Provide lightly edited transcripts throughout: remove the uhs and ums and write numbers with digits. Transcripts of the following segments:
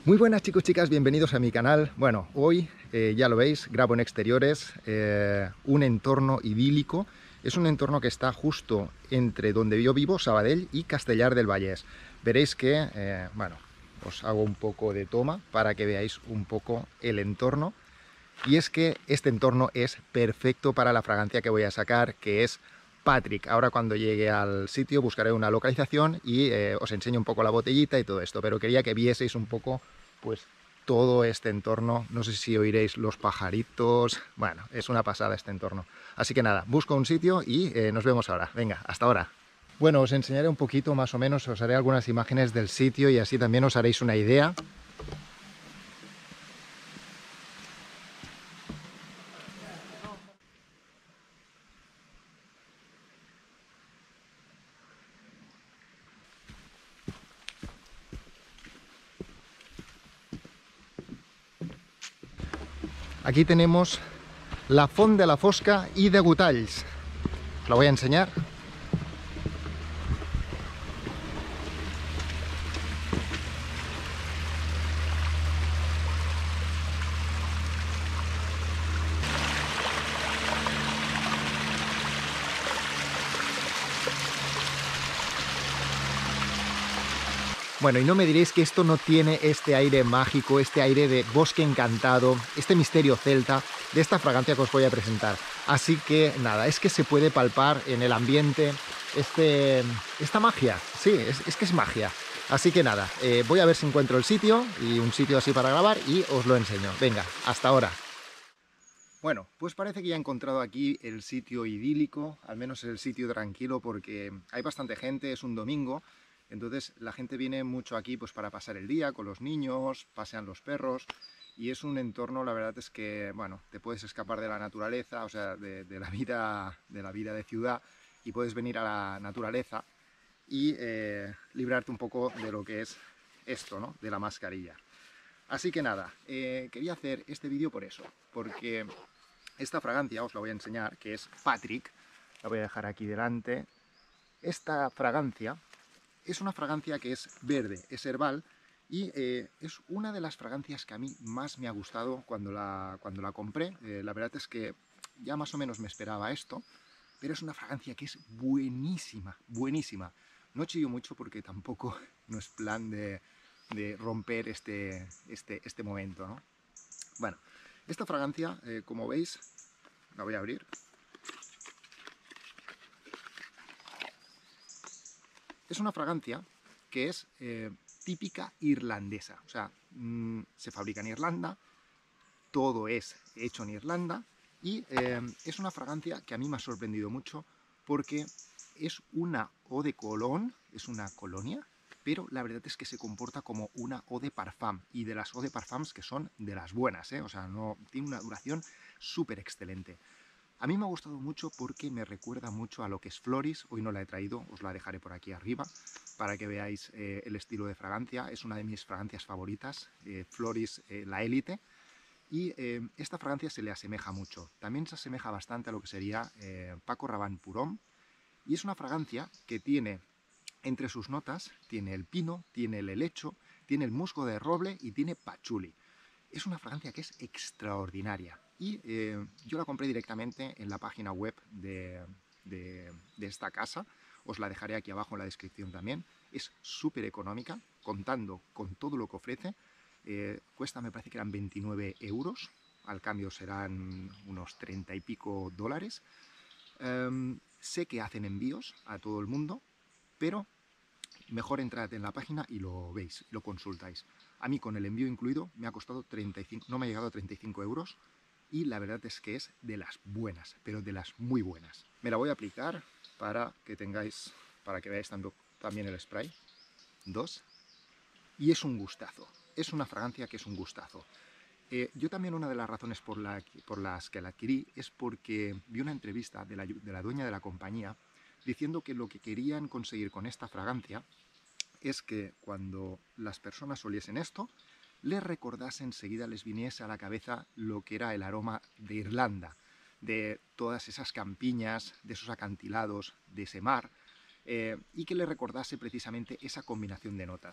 Muy buenas chicos, chicas, bienvenidos a mi canal. Bueno, hoy ya lo veis, grabo en exteriores, un entorno idílico. Es un entorno que está justo entre donde yo vivo, Sabadell, y Castellar del Vallès. Veréis que, bueno, os hago un poco de toma para que veáis un poco el entorno. Y es que este entorno es perfecto para la fragancia que voy a sacar, que es Patrick. Ahora cuando llegue al sitio buscaré una localización y os enseño un poco la botellita y todo esto, pero quería que vieseis un poco pues todo este entorno. No sé si oiréis los pajaritos, bueno, es una pasada este entorno. Así que nada, busco un sitio y nos vemos ahora. Venga, hasta ahora. Bueno, os enseñaré un poquito más o menos, os haré algunas imágenes del sitio y así también os haréis una idea. Aquí tenemos la Font de la Fosca y de Gutalls. Os la voy a enseñar. Bueno, y no me diréis que esto no tiene este aire mágico, este aire de bosque encantado, este misterio celta de esta fragancia que os voy a presentar. Así que nada, es que se puede palpar en el ambiente esta magia. Sí, es que es magia. Así que nada, voy a ver si encuentro el sitio y un sitio así para grabar y os lo enseño. Venga, hasta ahora. Bueno, pues parece que ya he encontrado aquí el sitio idílico, al menos el sitio tranquilo, porque hay bastante gente, es un domingo. Entonces la gente viene mucho aquí pues para pasar el día con los niños, pasean los perros y es un entorno, la verdad es que, bueno, te puedes escapar de la naturaleza, o sea, de la vida de ciudad y puedes venir a la naturaleza y librarte un poco de lo que es esto, ¿no? De la mascarilla. Así que nada, quería hacer este vídeo por eso, porque esta fragancia os la voy a enseñar, que es Patrick, la voy a dejar aquí delante. Esta fragancia es una fragancia que es verde, es herbal y es una de las fragancias que a mí más me ha gustado cuando la compré. La verdad es que ya más o menos me esperaba esto, pero es una fragancia que es buenísima, buenísima. No chillo mucho porque tampoco no es plan de romper este momento, ¿no? Bueno, esta fragancia, como veis, la voy a abrir. Es una fragancia que es típica irlandesa, o sea, se fabrica en Irlanda, todo es hecho en Irlanda y es una fragancia que a mí me ha sorprendido mucho porque es una eau de cologne, es una colonia, pero la verdad es que se comporta como una eau de parfum y de las eau de parfums que son de las buenas, o sea, no, tiene una duración súper excelente. A mí me ha gustado mucho porque me recuerda mucho a lo que es Floris. Hoy no la he traído, os la dejaré por aquí arriba para que veáis el estilo de fragancia. Es una de mis fragancias favoritas, Floris la Élite. Y esta fragancia se le asemeja mucho. También se asemeja bastante a lo que sería Paco Rabanne Pour Homme. Y es una fragancia que tiene, entre sus notas, tiene el pino, tiene el helecho, tiene el musgo de roble y tiene pachuli. Es una fragancia que es extraordinaria y yo la compré directamente en la página web de esta casa. Os la dejaré aquí abajo en la descripción también. Es súper económica, contando con todo lo que ofrece. Cuesta, me parece que eran 29 euros. Al cambio serán unos 30 y pico dólares. Sé que hacen envíos a todo el mundo, pero mejor entrad en la página y lo veis, lo consultáis. A mí con el envío incluido me ha costado 35, no me ha llegado a 35 euros y la verdad es que es de las buenas, pero de las muy buenas. Me la voy a aplicar para que tengáis, para que veáis también el spray. 2. Y es un gustazo, es una fragancia que es un gustazo. Yo también una de las razones por las que la adquirí es porque vi una entrevista de la dueña de la compañía diciendo que lo que querían conseguir con esta fragancia es que cuando las personas oliesen esto, les recordase enseguida, les viniese a la cabeza lo que era el aroma de Irlanda, de todas esas campiñas, de esos acantilados, de ese mar, y que les recordase precisamente esa combinación de notas.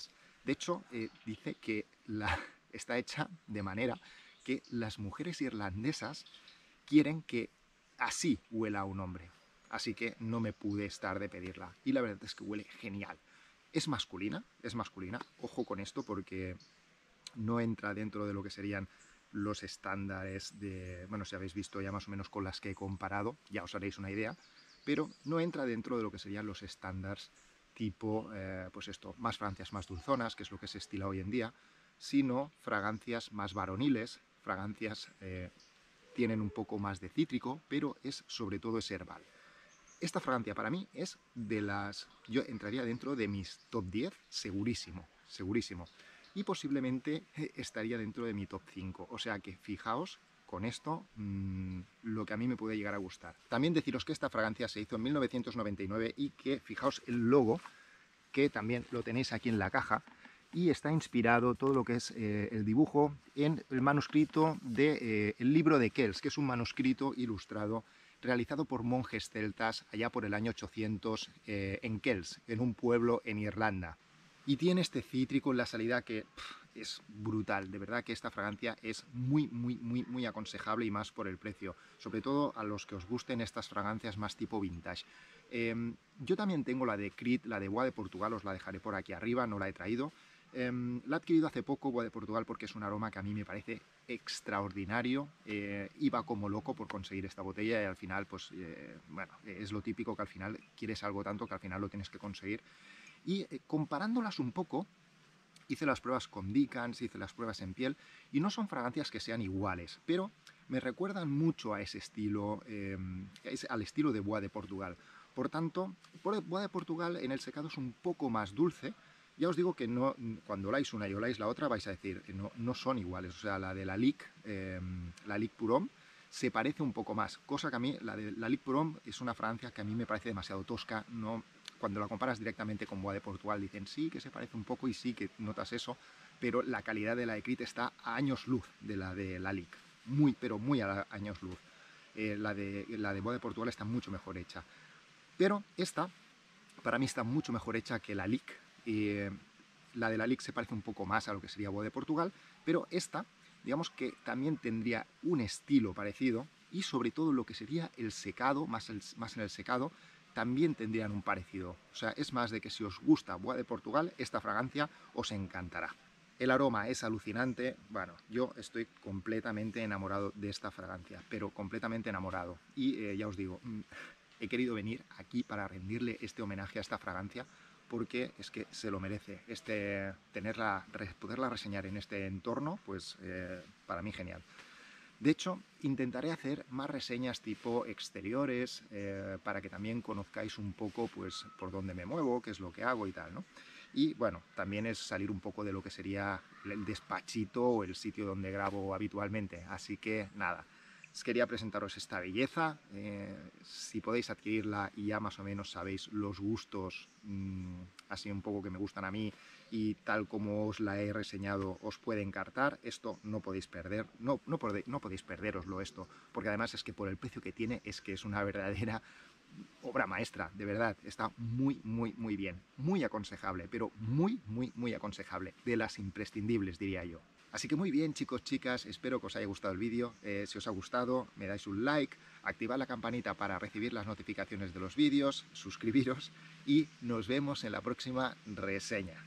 De hecho, dice que está hecha de manera que las mujeres irlandesas quieren que así huela a un hombre. Así que no me pude estar de pedirla. Y la verdad es que huele genial. Es masculina. Ojo con esto porque no entra dentro de lo que serían los estándares de... Bueno, si habéis visto ya más o menos con las que he comparado, ya os haréis una idea. Pero no entra dentro de lo que serían los estándares tipo, pues esto, más fragancias más dulzonas, que es lo que se estila hoy en día, sino fragancias más varoniles, fragancias tienen un poco más de cítrico, pero es sobre todo es herbal. Esta fragancia para mí es de las... Yo entraría dentro de mis top 10, segurísimo, segurísimo. Y posiblemente estaría dentro de mi top 5. O sea que fijaos con esto lo que a mí me puede llegar a gustar. También deciros que esta fragancia se hizo en 1999 y que fijaos el logo, que también lo tenéis aquí en la caja, y está inspirado todo lo que es el dibujo en el manuscrito del libro de Kells, que es un manuscrito ilustrado realizado por monjes celtas allá por el año 800 en Kells, en un pueblo en Irlanda. Y tiene este cítrico en la salida que es brutal. De verdad que esta fragancia es muy aconsejable, y más por el precio. Sobre todo a los que os gusten estas fragancias más tipo vintage. Yo también tengo la de Creed, la de Bois de Portugal, os la dejaré por aquí arriba, no la he traído. La he adquirido hace poco, Bois de Portugal, porque es un aroma que a mí me parece extraordinario. Iba como loco por conseguir esta botella y al final, pues, bueno, es lo típico que al final quieres algo tanto que al final lo tienes que conseguir. Y comparándolas un poco, hice las pruebas con Dicans, hice las pruebas en piel, y no son fragancias que sean iguales, pero me recuerdan mucho a ese estilo, al estilo de Bois de Portugal. Por tanto, Bois de Portugal en el secado es un poco más dulce. Ya os digo que no, cuando oláis una y oláis la otra vais a decir que no son iguales. O sea, la de la Lic Pour-Homme se parece un poco más, cosa que a mí, la de la Lic Pour-Homme es una fragancia que a mí me parece demasiado tosca. No, cuando la comparas directamente con Bois de Portugal dicen sí que se parece un poco y sí que notas eso, pero la calidad de la de Creed está a años luz de la Lic, pero muy a años luz. La de Bois de Portugal está mucho mejor hecha, pero esta para mí está mucho mejor hecha que la Lic. La de la Lic se parece un poco más a lo que sería Bois de Portugal, pero esta, digamos que también tendría un estilo parecido, y sobre todo lo que sería el secado, más en el secado, también tendrían un parecido. O sea, es más de que si os gusta Bois de Portugal, esta fragancia os encantará. El aroma es alucinante. Bueno, yo estoy completamente enamorado de esta fragancia, pero completamente enamorado. Y ya os digo, he querido venir aquí para rendirle este homenaje a esta fragancia, porque es que se lo merece. Poderla reseñar en este entorno, pues para mí genial. De hecho, intentaré hacer más reseñas tipo exteriores, para que también conozcáis un poco pues, por dónde me muevo, qué es lo que hago y tal, ¿no? Y bueno, también es salir un poco de lo que sería el despachito o el sitio donde grabo habitualmente. Así que nada, quería presentaros esta belleza. Si podéis adquirirla y ya más o menos sabéis los gustos así un poco que me gustan a mí, y tal como os la he reseñado os puede encantar, esto no podéis perder, no podéis perderoslo esto, porque además es que por el precio que tiene es que es una verdadera obra maestra, de verdad. Está muy bien, muy aconsejable, pero muy aconsejable, de las imprescindibles diría yo. Así que muy bien, chicos, chicas, espero que os haya gustado el vídeo. Si os ha gustado, me dais un like, activad la campanita para recibir las notificaciones de los vídeos, suscribiros y nos vemos en la próxima reseña.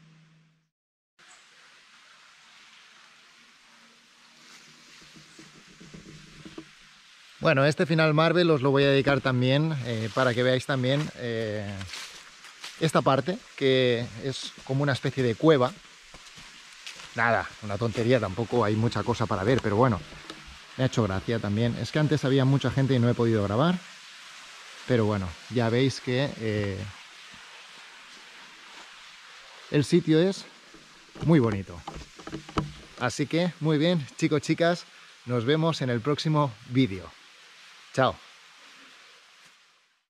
Bueno, este final Marvel os lo voy a dedicar también para que veáis también esta parte, que es como una especie de cueva. Nada, una tontería, tampoco hay mucha cosa para ver, pero bueno, me ha hecho gracia también. Es que antes había mucha gente y no he podido grabar, pero bueno, ya veis que el sitio es muy bonito. Así que, muy bien, chicos, chicas, nos vemos en el próximo vídeo. Chao.